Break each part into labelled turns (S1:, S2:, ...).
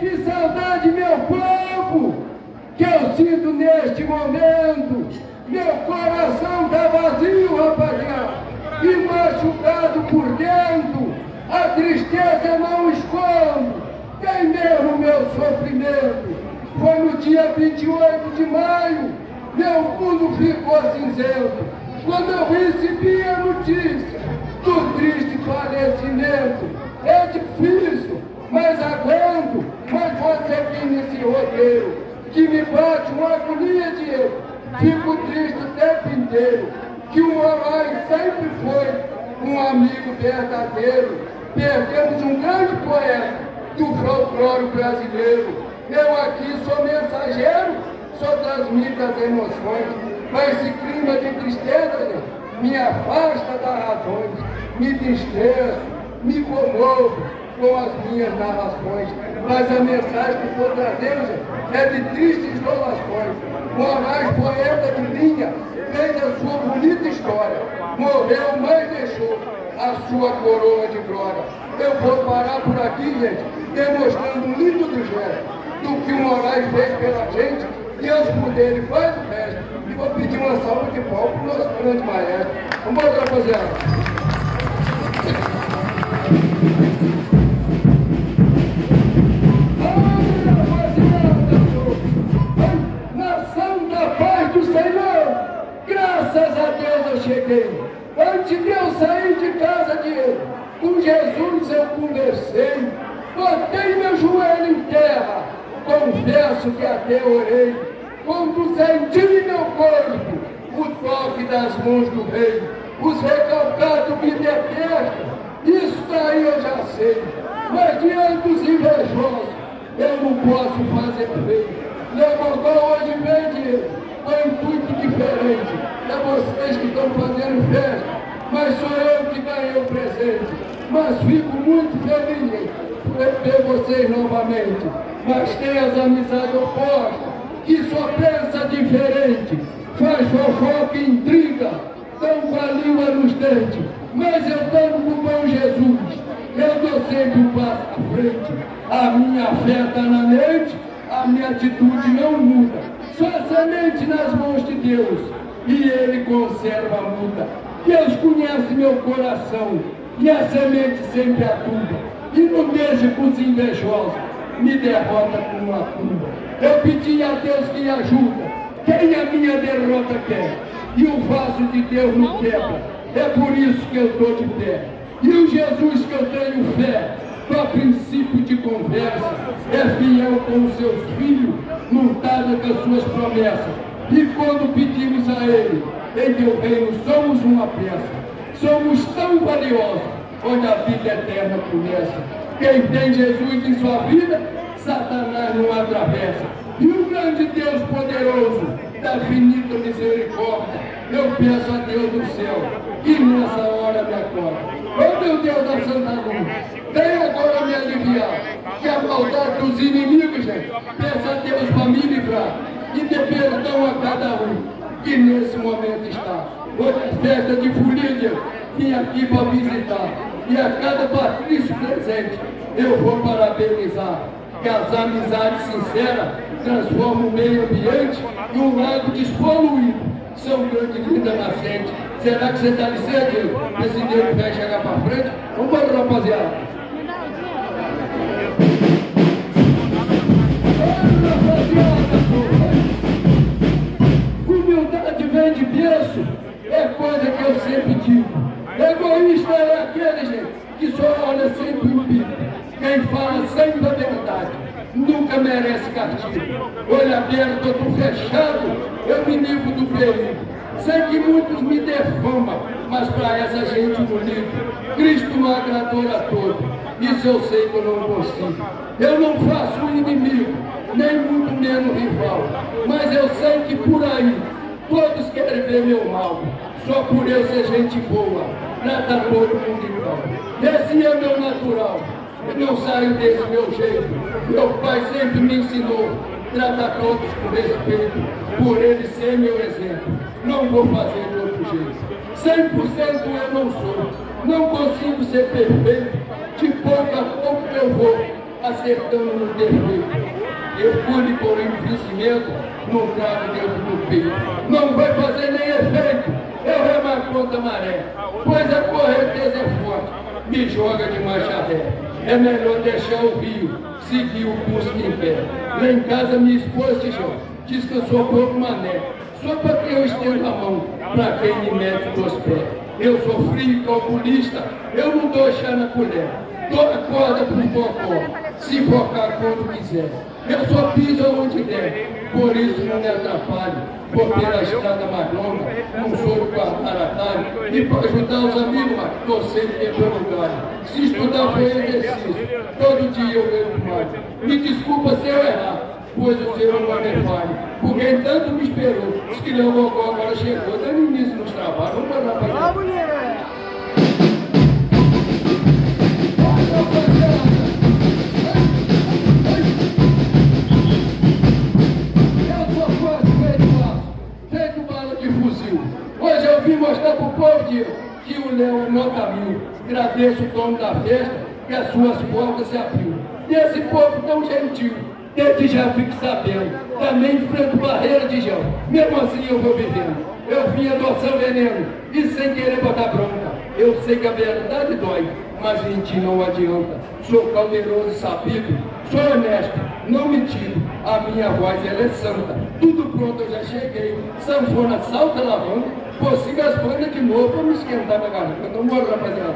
S1: Que saudade, meu povo, que eu sinto neste momento. Meu coração tá vazio, rapaziada, e machucado por dentro. A tristeza não escondo, tem mesmo meu sofrimento. Foi no dia 28 de maio, meu mundo ficou cinzento, quando eu recebi a notícia do triste falecimento. É difícil, mas aguento, mas você aqui nesse roteiro, que me bate uma agonia de eu. Fico triste o tempo inteiro, que o Moraes sempre foi um amigo verdadeiro. Perdemos um grande poeta do folclore brasileiro. Eu aqui sou mensageiro, só transmito as emoções, mas esse clima de tristeza me afasta das razões, me distreço, me comovo com as minhas narrações, mas a mensagem que estou trazendo é de tristes isolações. Moraes, poeta de linha, fez a sua bonita história, morreu, mas deixou a sua coroa de glória. Eu vou parar por aqui, gente, demonstrando um lindo do gesto do que o Moraes fez pela gente. Deus por dele faz o resto. E vou pedir uma salva de palmas para o nosso grande maestro. Vamos embora, rapaziada. Nação da paz do Senhor, graças a Deus eu cheguei. Antes de eu sair de casa com Jesus eu conversei, botei meu joelho em terra, confesso que até orei, quando senti meu corpo o toque das mãos do rei. Os recalcados me detestam, isso daí eu já sei, mas diante dos invejosos eu não posso fazer feio. Levantou hoje vem dinheiro, com intuito diferente. É vocês que estão fazendo festa, mas sou eu que ganhei o presente. Mas fico muito feliz por ver vocês novamente. Mas tem as amizades opostas, que só pensa diferente, faz fofoca e intriga, tão com a língua nos dentes. Mas eu dando pro bom Jesus, eu dou sempre um passo à frente. A minha fé está na mente, a minha atitude não muda. Só a semente nas mãos de Deus, e Ele conserva a muda. Deus conhece meu coração, e a semente sempre aduba. E não deixa com os invejosos, me derrota com uma tumba. Eu pedi a Deus que ajuda quem a minha derrota quer, e o vaso de Deus não quebra. É por isso que eu estou de pé. E o Jesus que eu tenho fé, a princípio de conversa, é fiel com os seus filhos, montada com as suas promessas. E quando pedimos a Ele, em teu reino somos uma peça. Somos tão valiosos, onde a vida eterna começa. Quem tem Jesus em sua vida, Satanás não atravessa. E o grande Deus poderoso, da infinita misericórdia, eu peço a Deus do céu, que nessa hora me acorda. Ô meu Deus da Santa Luz, vem agora me aliviar, que a maldade dos inimigos, gente, peça a Deus para me livrar, e dê perdão a cada um, que nesse momento está. Hoje é festa de folia, vim aqui para visitar, e a cada patrício presente, eu vou parabenizar, que as amizades sinceras transformam o meio ambiente e um lago despoluído. São grande linda nascente. Será que você está de sede? Esse Deus vai chegar para frente? Vamos embora, rapaziada. Humildade vem de berço, é coisa que eu sempre digo. Egoísta é aquele, gente, que só olha sempre o umbigo. Quem fala sempre a verdade nunca merece castigo. Olho aberto, eu estou fechado, eu me livro do perigo. Sei que muitos me defamam, mas para essa gente não ligo. Cristo não agradou a todos, isso eu sei que eu não consigo. Eu não faço inimigo, nem muito menos rival, mas eu sei que por aí todos querem ver meu mal. Só por eu ser gente boa, trata todo mundo igual. Esse é meu natural. Eu não saio desse meu jeito. Meu pai sempre me ensinou, trata todos com respeito, por ele ser meu exemplo. Não vou fazer de outro jeito. 100% eu não sou, não consigo ser perfeito. De pouco a pouco eu vou acertando no defeito. Eu pude por investimento, não trago Deus no peito. Não vai fazer nem efeito, eu remo contra a maré, pois a correnteza é forte, me joga de marcha ré. É melhor deixar o rio, seguir o curso em pé. Lá em casa minha esposa diz que eu sou pouco mané, só para que eu estendo a mão, para quem me mete nos pés. Eu sou frio e calculista, eu não dou chá na colher, dou a corda pro cocó, se focar quando quiser. Eu só piso onde der, por isso não me atrapalho, vou ter a estrada mais longa, não sou de guardar atalho, e para ajudar os amigos, mas estou sempre quebrando galho. Se estudar foi exercício, todo dia eu vejo mais. Me desculpa se eu errar, pois o Senhor não me falhe, por quem tanto me esperou, diz que meu vovó agora chegou, dando início nos trabalhos. Vamos lá, rapaziada. Hoje eu vim mostrar para o povo que o Léo é nota 1000. Agradeço o dono da festa que as suas portas se abriu. E esse povo tão gentil, desde já fique sabendo, também enfrento barreira de gel. Mesmo assim eu vou vivendo. Eu vim adoção veneno e sem querer botar bronca. Eu sei que a verdade dói, mas mentir não adianta. Sou calderoso e sabido, sou honesto, não mentido. A minha voz ela é santa. Tudo pronto, eu já cheguei. Sanfona salta lavando, consigo as bandas de novo para me esquentar na garganta. Então bora, rapaziada.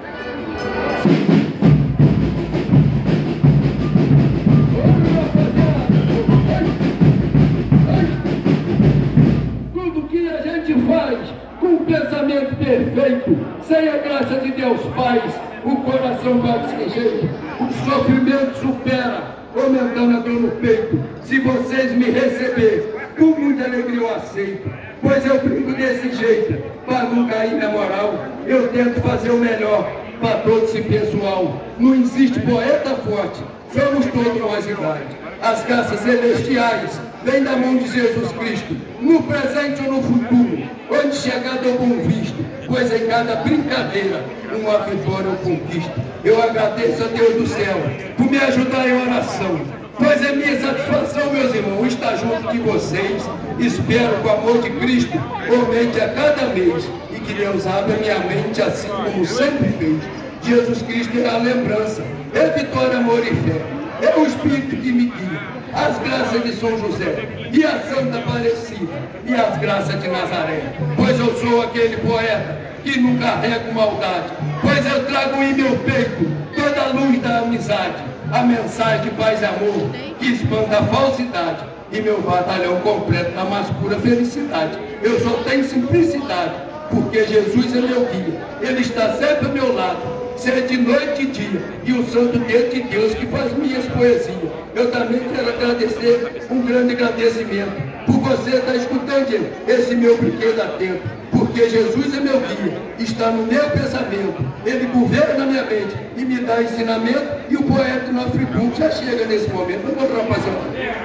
S1: Tudo que a gente faz com um pensamento perfeito, sem a graça de Deus Pai, o coração bate sem jeito, o sofrimento supera, aumentando a dor no peito. Se vocês me receberem, com muita alegria eu aceito, pois eu brinco desse jeito, para não cair na moral. Eu tento fazer o melhor para todo esse pessoal. Não existe poeta forte, somos todos nós iguais. As graças celestiais vêm da mão de Jesus Cristo, no presente ou no futuro, onde chegar dou bom visto, pois em cada brincadeira uma vitória eu conquisto. Eu agradeço a Deus do céu por me ajudar em oração, pois é minha satisfação, meus irmãos, estar junto de vocês. Espero com o amor de Cristo aumente a cada mês e que Deus abra minha mente assim como sempre fez. Jesus Cristo é a lembrança, é vitória, amor e fé, é o Espírito que me guia, as graças de São José e a Santa Aparecida e as graças de Nazaré, pois eu sou aquele poeta que não carrego maldade, pois eu trago em meu peito toda a luz da amizade, a mensagem de paz e amor que espanta a falsidade, e meu batalhão completo na mais pura felicidade. Eu só tenho simplicidade, porque Jesus é meu guia, Ele está sempre ao meu lado, seja de noite e dia, e o santo dedo de Deus que faz minhas poesias. Eu também quero agradecer, um grande agradecimento, por você estar escutando esse meu brinquedo atento, porque Jesus é meu guia, está no meu pensamento, Ele governa minha mente e me dá ensinamento, e o poeta no Friburgo já chega nesse momento. Vamos, rapaziada.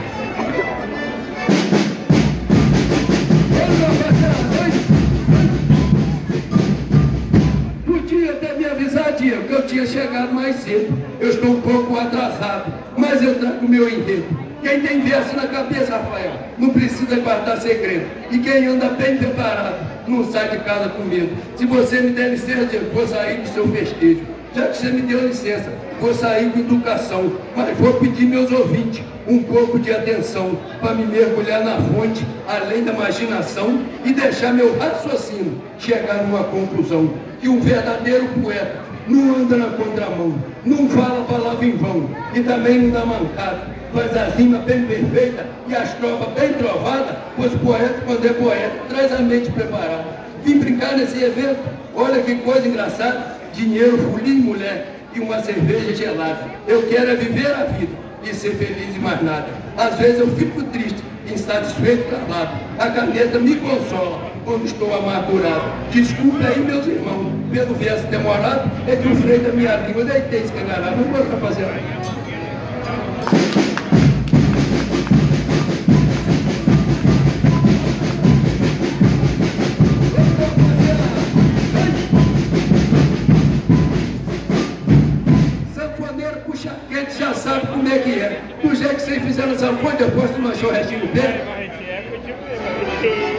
S1: Podia ter me avisado, Diego, que eu tinha chegado mais cedo. Eu estou um pouco atrasado, mas eu trago o meu enredo. Quem tem verso na cabeça, Rafael, não precisa guardar segredo. E quem anda bem preparado, não sai de casa com medo. Se você me der licença, Diego, vou sair do seu festejo. Já que você me deu licença, vou sair com educação, mas vou pedir meus ouvintes um pouco de atenção para me mergulhar na fonte, além da imaginação, e deixar meu raciocínio chegar numa conclusão, que um verdadeiro poeta não anda na contramão, não fala palavra em vão e também não dá mancada, faz as rimas bem perfeitas e as trovas bem trovadas, pois poeta, quando é poeta, traz a mente preparada. Vim brincar nesse evento, olha que coisa engraçada, dinheiro, folia e mulher e uma cerveja gelada. Eu quero é viver a vida e ser feliz e mais nada. Às vezes eu fico triste, insatisfeito, calado. A caneta me consola quando estou amargurado. Desculpe aí, meus irmãos, pelo verso demorado, é que o freio da minha língua deitei escangalhado. Vamos, rapaziada. Sanfoneiro puxa puxa quente, já sabe como é que é. Do jeito que vocês fizeram essa coisa, eu posso tomar churrasquinho no pé.